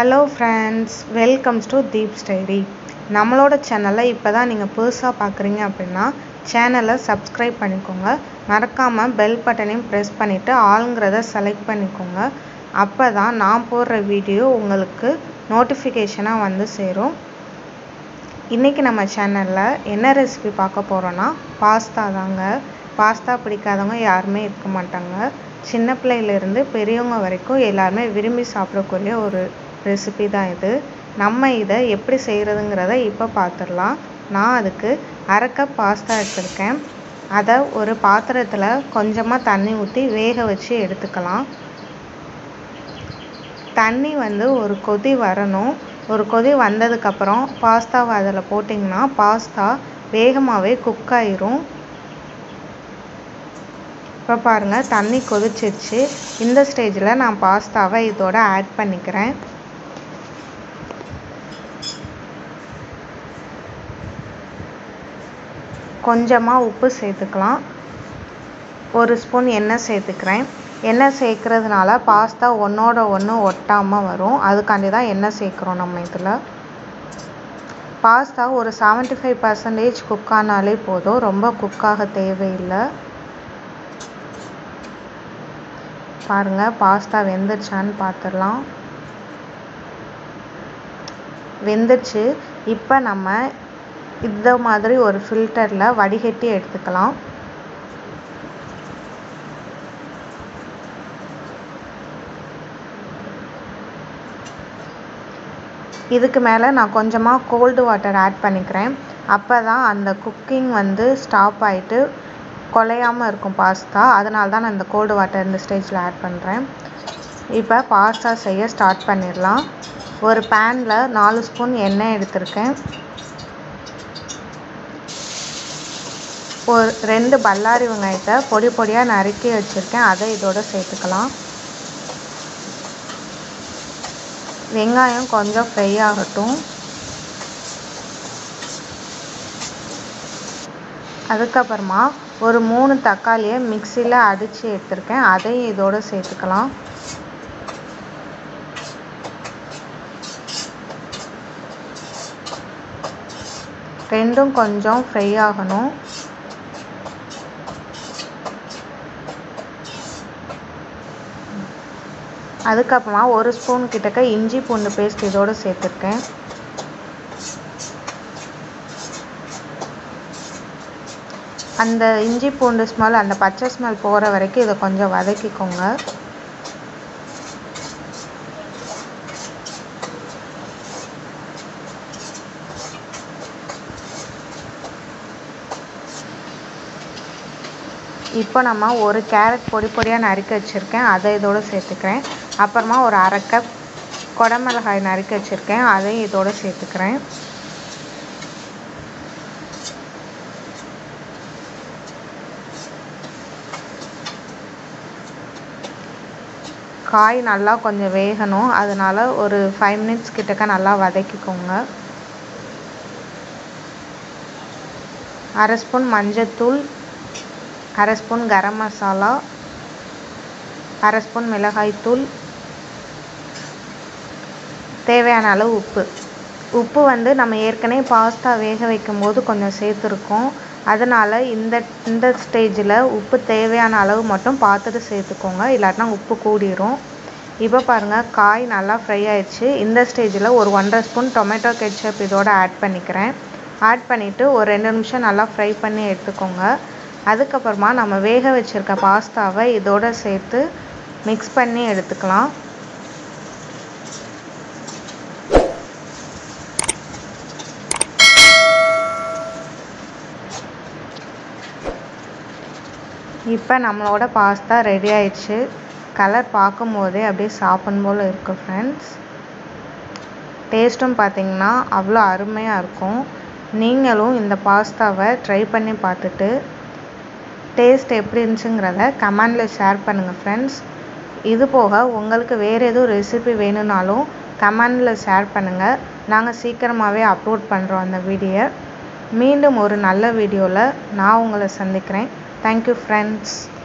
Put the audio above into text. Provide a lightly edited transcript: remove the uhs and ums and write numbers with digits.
Hello friends, welcomes to Deeps diary. நம்மளோட சேனலை இப்போ தான் நீங்கள் புதுசாக பார்க்குறீங்க அப்படின்னா சேனலை சப்ஸ்கிரைப் பண்ணிக்கோங்க. மறக்காமல் பெல் பட்டனையும் ப்ரெஸ் பண்ணிவிட்டு ஆளுங்கிறத செலக்ட் பண்ணிக்கோங்க. அப்போ தான் நான் போடுற வீடியோ உங்களுக்கு நோட்டிஃபிகேஷனாக வந்து சேரும். இன்றைக்கி நம்ம சேனலில் என்ன ரெசிபி பார்க்க போகிறோன்னா பாஸ்தா தாங்க. பாஸ்தா பிடிக்காதவங்க யாருமே இருக்க மாட்டாங்க. சின்ன பிள்ளையிலேருந்து பெரியவங்க வரைக்கும் எல்லாருமே விரும்பி சாப்பிடக்கூடிய ஒரு ரெசிபி தான் இது. நம்ம இதை எப்படி செய்கிறதுங்கிறத இப்போ பார்த்துடலாம். நான் அதுக்கு 1/2 கப் பாஸ்தா எடுத்துருக்கேன். அதை ஒரு பாத்திரத்தில் கொஞ்சமாக தண்ணி ஊற்றி வேக வச்சு எடுத்துக்கலாம். தண்ணி ஒரு கொதி வரணும். ஒரு கொதி வந்ததுக்கப்புறம் பாஸ்தாவை அதில் போட்டிங்கன்னா பாஸ்தா வேகமாகவே குக் ஆயிரும். இப்போ பாருங்கள், தண்ணி கொதிச்சிருச்சு. இந்த ஸ்டேஜில் நான் பாஸ்தாவை இதோட ஆட் பண்ணிக்கிறேன். கொஞ்சமாக உப்பு சேர்த்துக்கலாம். 1 ஸ்பூன் எண்ணெய் சேர்த்துக்கிறேன். எண்ணெய் சேர்க்குறதுனால பாஸ்தா ஒன்றோட ஒன்று ஒட்டாமல் வரும். அதுக்காண்டி தான் எண்ணெய் சேர்க்குறோம் நம்ம இதில். பாஸ்தா ஒரு 75% குக் ஆனாலே போதும், ரொம்ப குக்காக தேவையில்லை. பாருங்கள், பாஸ்தா வெந்துருச்சான்னு பார்த்துடலாம். வெந்துருச்சு. இப்போ நம்ம இந்த மாதிரி ஒரு ஃபில்டரில் வடிகட்டி எடுத்துக்கலாம். இதுக்கு மேலே நான் கொஞ்சமாக கோல்டு வாட்டர் ஆட் பண்ணிக்கிறேன். அப்போ தான் அந்த குக்கிங் ஸ்டாப் ஆகிட்டு குலையாமல் இருக்கும் பாஸ்தா. அதனால தான் நான் இந்த கோல்டு வாட்டர் இந்த ஸ்டேஜில் ஆட் பண்ணுறேன். இப்போ பாஸ்தா செய்ய ஸ்டார்ட் பண்ணிடலாம். ஒரு பேனில் 4 ஸ்பூன் எண்ணெய் எடுத்திருக்கேன். ஒரு 2 பல்லாரி வெங்காயத்தை பொடி பொடியாக நறுக்கி வச்சுருக்கேன். அதை இதோட சேர்த்துக்கலாம். வெங்காயம் கொஞ்சம் ஃப்ரை ஆகட்டும். அதுக்கப்புறமா ஒரு 3 தக்காளியை மிக்சியில் அடித்து எடுத்திருக்கேன். அதையும் இதோடு சேர்த்துக்கலாம். ரெண்டும் கொஞ்சம் ஃப்ரை ஆகணும். அதுக்கப்புறமா 1 ஸ்பூன் கிட்டக்க இஞ்சி பூண்டு பேஸ்ட் இதோடு சேர்த்துருக்கேன். அந்த இஞ்சி பூண்டு ஸ்மெல், அந்த பச்சை ஸ்மெல் போகிற வரைக்கும் இதை கொஞ்சம் வதக்கிக்கோங்க. இப்போ நம்ம ஒரு கேரட் பொடி பொடியாக நறுக்கி வச்சுருக்கேன். அதை இதோடு சேர்த்துக்கிறேன். அப்புறமா ஒரு 1/2 கப் குடமிளகாய் நறுக்கி வச்சுருக்கேன். அதையும் இதோடு சேர்த்துக்கிறேன். காய் நல்லா கொஞ்சம் வேகணும். அதனால் ஒரு 5 மினிட்ஸ் கிட்டக்க நல்லா வதக்கிக்கோங்க. 1/2 ஸ்பூன் மஞ்சத்தூள், 1/2 ஸ்பூன் கரம் மசாலா, 1/2 ஸ்பூன் மிளகாய்த்தூள், தேவையான அளவு உப்பு. உப்பு நம்ம ஏற்கனவே பாஸ்தா வேக வைக்கும் போது கொஞ்சம் சேர்த்துருக்கோம். அதனால் இந்த ஸ்டேஜில் உப்பு தேவையான அளவு மட்டும் பார்த்துட்டு சேர்த்துக்கோங்க, இல்லாட்டினா உப்பு கூடிரும். இப்போ பாருங்கள், காய் நல்லா ஃப்ரை ஆயிடுச்சு. இந்த ஸ்டேஜில் ஒரு 1/2 ஸ்பூன் டொமேட்டோ கெட்சப் இதோட ஆட் பண்ணிக்கிறேன். ஆட் பண்ணிவிட்டு ஒரு 2 நிமிஷம் நல்லா ஃப்ரை பண்ணி எடுத்துக்கோங்க. அதுக்கப்புறமா நம்ம வேக வச்சுருக்க பாஸ்தாவை இதோடு சேர்த்து மிக்ஸ் பண்ணி எடுத்துக்கலாம். இப்போ நம்மளோட பாஸ்தா ரெடி ஆயிடுச்சு. கலர் பார்க்கும் போதே அப்படியே சாப்பிடும் போல் இருக்குது ஃப்ரெண்ட்ஸ். டேஸ்ட்டும் பார்த்திங்கன்னா அவ்வளோ அருமையாக இருக்கும். நீங்களும் இந்த பாஸ்தாவை ட்ரை பண்ணி பார்த்துட்டு டேஸ்ட் எப்படி இருந்துச்சுங்கிறத கமெண்டில் ஷேர் பண்ணுங்கள் ஃப்ரெண்ட்ஸ். இது போக உங்களுக்கு வேறு எதுவும் ரெசிபி வேணும்னாலும் கமெண்டில் ஷேர் பண்ணுங்கள். நாங்கள் சீக்கிரமாகவே அப்லோட் பண்ணுறோம் அந்த வீடியோ. மீண்டும் ஒரு நல்ல வீடியோவில் நான் உங்களை சந்திக்கிறேன். Thank you friends.